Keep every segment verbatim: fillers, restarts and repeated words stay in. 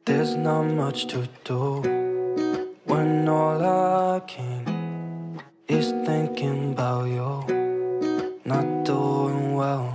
There's not much to do when all I can is thinking about you, not doing well.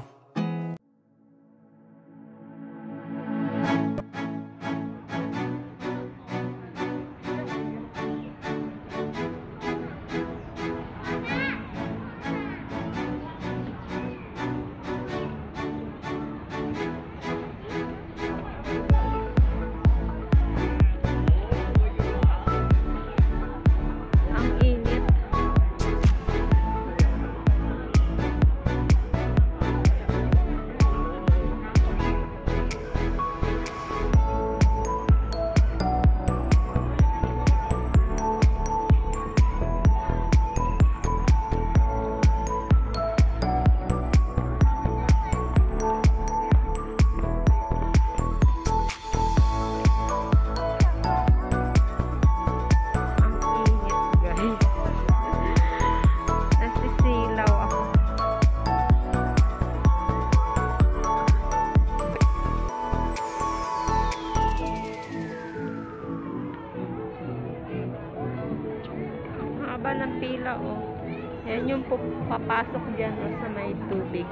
Ng pila, oh. Yan yung papasok dyan, oh, sa may tubig.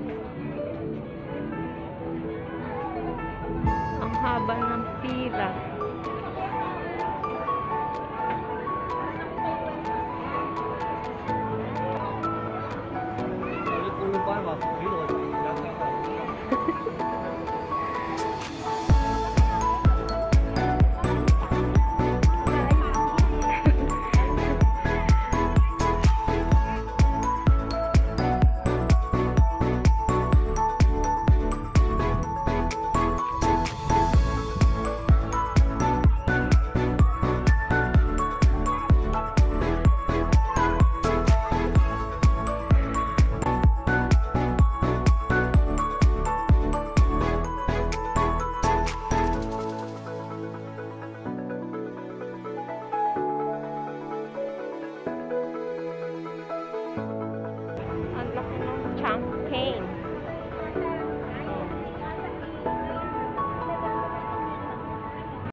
Ang haba ng pila.